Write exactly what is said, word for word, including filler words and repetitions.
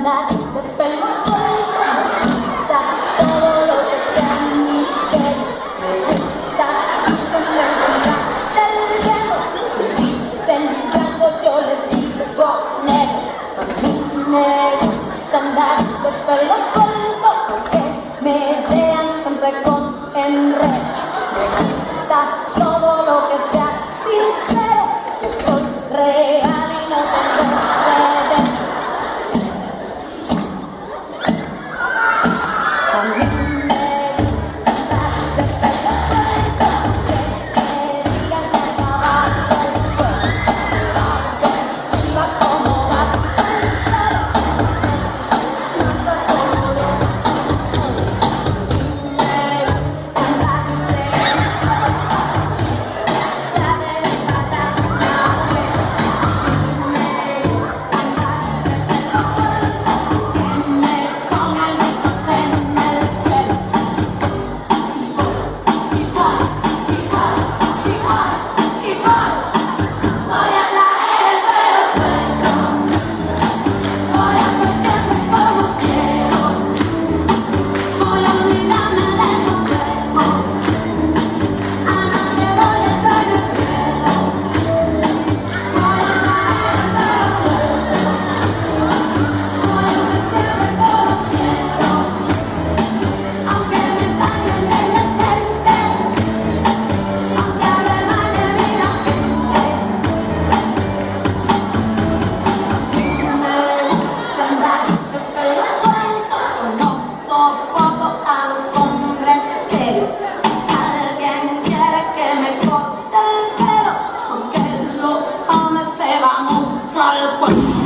andar de pelo suelto, me gusta todo lo que sea misterio, me gusta irme a encontrar del viejo. Si dicen blanco yo les digo negro. A mí me gusta andar de pelo suelto, aunque me vean siempre con enredo. Me gusta todo lo que sea sincero, que soy real y no tengo redes. A mí me gusta andar de pelo suelto, que me digan que abajo el suelo, que arriba como va el cielo, es más como lo que soy. Me gusta andar de la de patar una mujer. Me gusta andar de pelo suelto, que me pongan ojos en el cielo. Y voy, y voy, y voy, y voy. Voy a traer el pelo suelto, voy a ser siempre como quiero, voy a olvidarme de los juegos, a nadie voy a estar de pelo. Voy a traer el pelo suelto, voy a ser siempre como quiero, aunque me tachen de inocente, aunque hable mal de mí la gente. Me gusta andar de pelo suelto, no soporto a los hombres serios. Alguien quiere que me corte el pelo, aunque lo ame se va mucho al cuerpo.